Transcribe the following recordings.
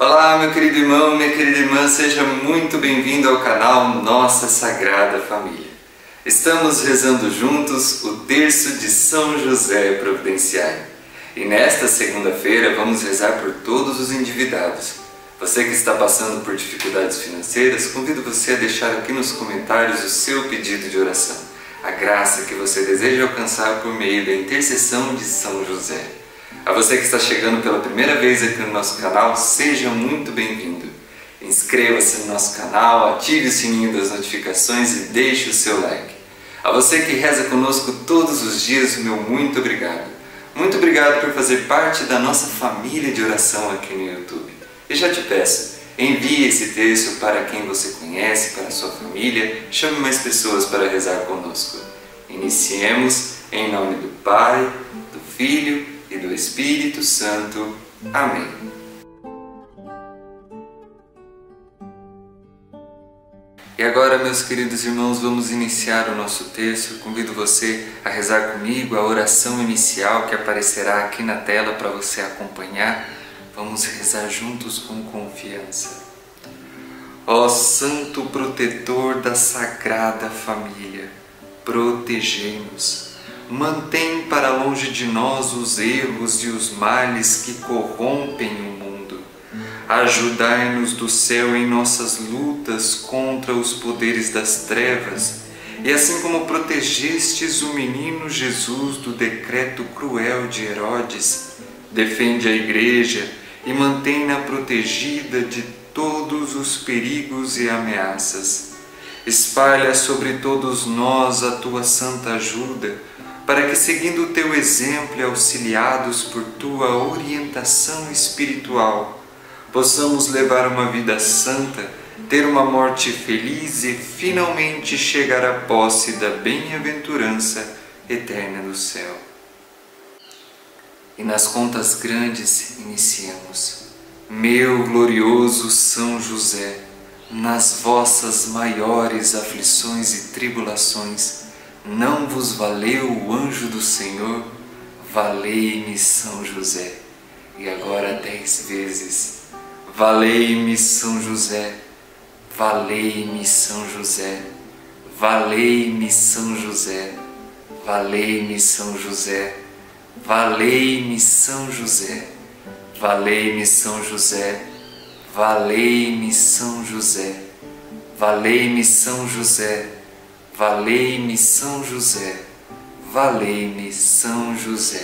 Olá, meu querido irmão, minha querida irmã, seja muito bem-vindo ao canal Nossa Sagrada Família. Estamos rezando juntos o terço de São José Providenciário. E nesta segunda-feira vamos rezar por todos os endividados. Você que está passando por dificuldades financeiras, convido você a deixar aqui nos comentários o seu pedido de oração, a graça que você deseja alcançar por meio da intercessão de São José. A você que está chegando pela primeira vez aqui no nosso canal, seja muito bem-vindo. Inscreva-se no nosso canal, ative o sininho das notificações e deixe o seu like. A você que reza conosco todos os dias, o meu muito obrigado. Muito obrigado por fazer parte da nossa família de oração aqui no YouTube. E já te peço, envie esse texto para quem você conhece, para a sua família, chame mais pessoas para rezar conosco. Iniciemos em nome do Pai, do Filho e do Espírito Santo. Amém. E agora, meus queridos irmãos, vamos iniciar o nosso texto. Convido você a rezar comigo a oração inicial que aparecerá aqui na tela para você acompanhar. Vamos rezar juntos com confiança. Ó Santo Protetor da Sagrada Família, protegei-nos. Mantém para longe de nós os erros e os males que corrompem o mundo. Ajudai-nos do céu em nossas lutas contra os poderes das trevas, e assim como protegestes o menino Jesus do decreto cruel de Herodes, defende a Igreja e mantém-na protegida de todos os perigos e ameaças. Espalha sobre todos nós a tua santa ajuda, para que, seguindo o teu exemplo e auxiliados por tua orientação espiritual, possamos levar uma vida santa, ter uma morte feliz e finalmente chegar à posse da bem-aventurança eterna do céu. E nas contas grandes iniciamos. Meu glorioso São José, nas vossas maiores aflições e tribulações, não vos valeu o anjo do Senhor? Valei-me, São José. E agora 10 vezes. Valei-me, São José. Valei-me, São José. Valei-me, São José. Valei-me, São José. Valei-me, São José. Valei-me, São José. Valei-me, São José. Valei-me, São José. Valei-me, São José. Valei-me, São José.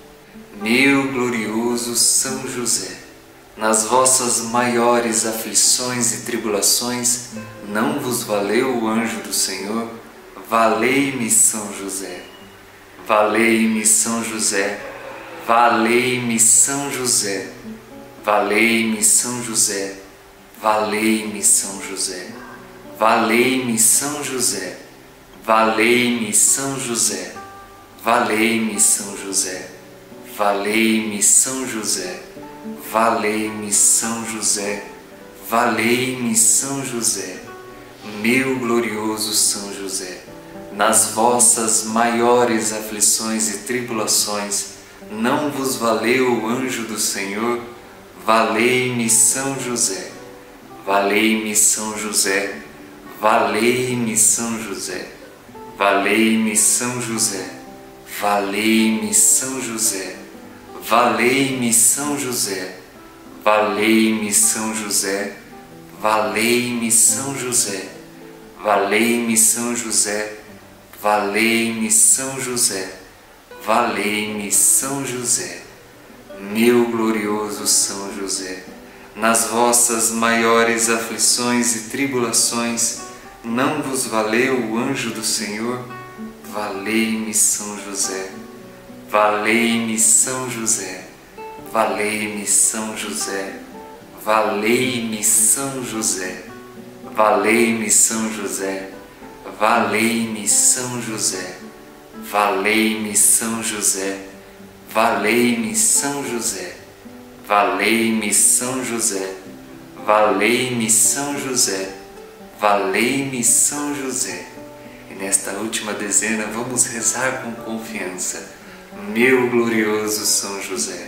Meu glorioso São José, nas vossas maiores aflições e tribulações, não vos valeu o anjo do Senhor? Valei-me, São José. Valei-me, São José. Valei-me, São José. Valei-me, São José. Valei-me, São José. Valei-me, São José. Valei-me, São José. Valei-me, São José. Valei-me, São José. Valei-me, São José. Valei-me, São José. Meu glorioso São José, nas vossas maiores aflições e tribulações, não vos valeu o anjo do Senhor? Valei-me, São José. Valei-me, São José. Valei-me, São José. Valei-me, São José. Valei-me, São José. Valei-me, São José. Valei-me, São José. Valei-me, São José. Valei-me, São José. Valei-me, São José. Valei-me, São José. Meu glorioso São José, nas vossas maiores aflições e tribulações, não vos valeu o anjo do Senhor? Valei-me, São José. Valei-me, São José. Valei-me, São José. Valei-me, São José. Valei-me, São José. Valei-me, São José. Valei-me, São José. Valei-me, São José. Valei-me, São José. Valei-me, São José. Valei-me, São José. E nesta última dezena vamos rezar com confiança. Meu glorioso São José,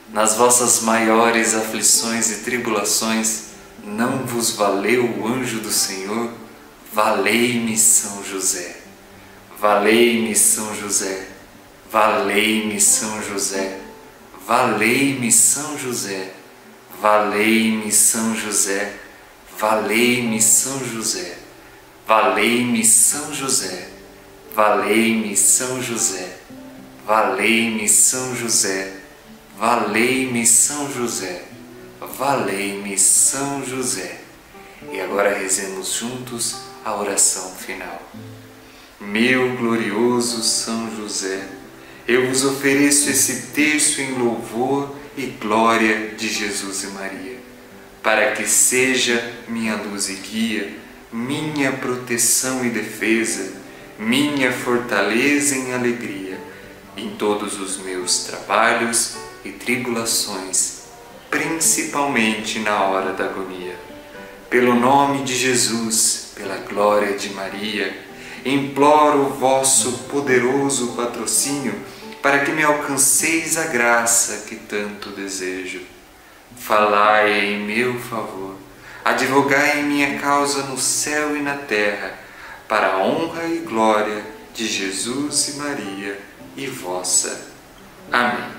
nas vossas maiores aflições e tribulações, não vos valeu o anjo do Senhor? Valei-me, São José. Valei-me, São José. Valei-me, São José. Valei-me, São José. Valei-me, São José. Valei-me, São José. Valei-me, São José. Valei-me, São José. Valei-me, São José. Valei-me, São José. Valei-me, São José. E agora rezemos juntos a oração final. Meu glorioso São José, eu vos ofereço esse terço em louvor e glória de Jesus e Maria, para que seja minha luz e guia, minha proteção e defesa, minha fortaleza em alegria, em todos os meus trabalhos e tribulações, principalmente na hora da agonia. Pelo nome de Jesus, pela glória de Maria, imploro o vosso poderoso patrocínio para que me alcanceis a graça que tanto desejo. Falai em meu favor, advogai em minha causa no céu e na terra, para a honra e glória de Jesus e Maria e vossa. Amém.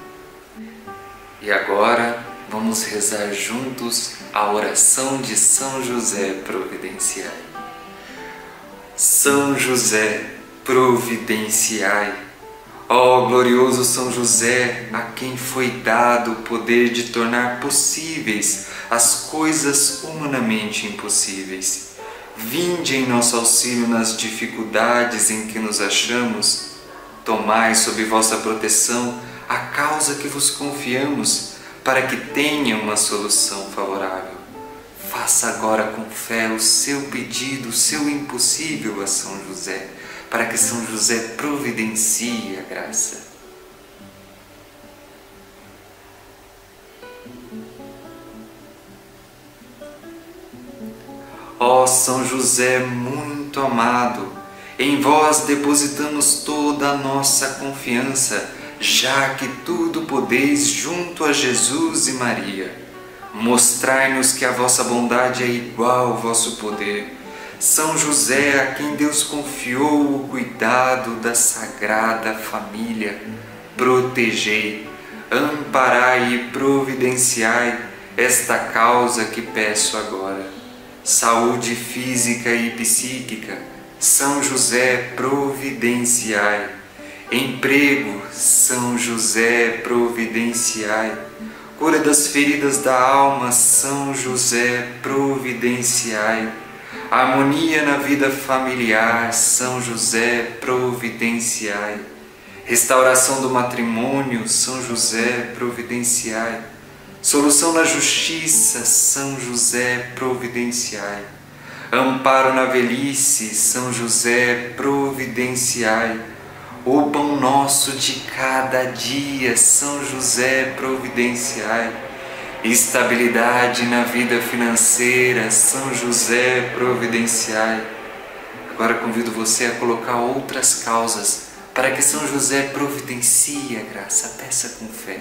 E agora vamos rezar juntos a oração de São José Providenciai. São José, providenciai. Ó glorioso São José, a quem foi dado o poder de tornar possíveis as coisas humanamente impossíveis, vinde em nosso auxílio nas dificuldades em que nos achamos. Tomai sob vossa proteção a causa que vos confiamos, para que tenha uma solução favorável. Faça agora com fé o seu pedido, o seu impossível a São José, para que São José providencie a graça. Ó São José muito amado, em vós depositamos toda a nossa confiança, já que tudo podeis junto a Jesus e Maria. Mostrai-nos que a vossa bondade é igual ao vosso poder. São José, a quem Deus confiou o cuidado da Sagrada Família, protegei, amparai e providenciai esta causa que peço agora. Saúde física e psíquica, São José, providenciai. Emprego, São José, providenciai. Cura das feridas da alma, São José, providenciai. Harmonia na vida familiar, São José, providenciai. Restauração do matrimônio, São José, providenciai. Solução na justiça, São José, providenciai. Amparo na velhice, São José, providenciai. O pão nosso de cada dia, São José, providenciai. Estabilidade na vida financeira, São José, providenciai. Agora convido você a colocar outras causas para que São José providencie a graça. Peça com fé.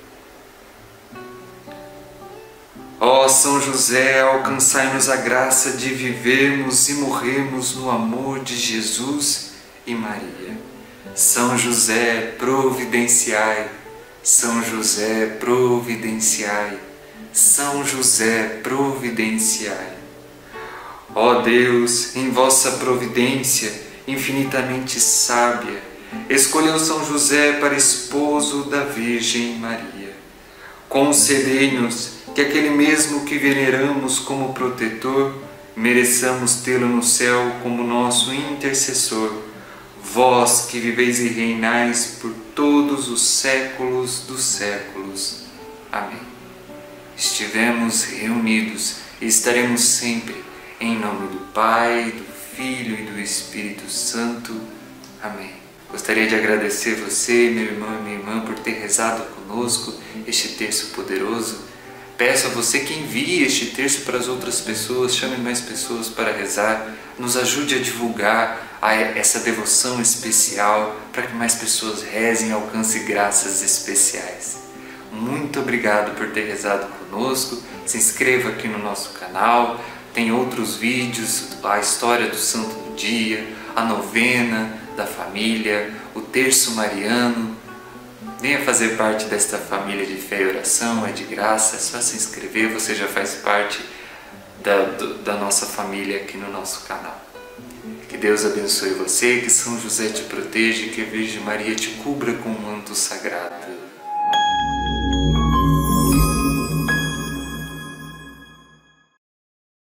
Ó São José, alcançai-nos a graça de vivermos e morrermos no amor de Jesus e Maria. São José, providenciai. São José, providenciai. São José, providenciai. Ó Deus, em vossa providência infinitamente sábia, escolheu São José para esposo da Virgem Maria. Concedei-nos que aquele mesmo que veneramos como protetor, mereçamos tê-lo no céu como nosso intercessor, vós que viveis e reinais por todos os séculos dos séculos. Amém. Estivemos reunidos e estaremos sempre, em nome do Pai, do Filho e do Espírito Santo. Amém. Gostaria de agradecer você, meu irmão e minha irmã, por ter rezado conosco este terço poderoso. Peço a você que envie este terço para as outras pessoas, chame mais pessoas para rezar, nos ajude a divulgar essa devoção especial para que mais pessoas rezem e alcancem graças especiais. muito obrigado por ter rezado conosco. Se inscreva aqui no nosso canal, tem outros vídeos, a história do santo do dia, a novena da família, o terço mariano. Venha fazer parte desta família de fé e oração, é de graça, é só se inscrever, você já faz parte da nossa família aqui no nosso canal. Que Deus abençoe você, que São José te proteja, que a Virgem Maria te cubra com um manto sagrado.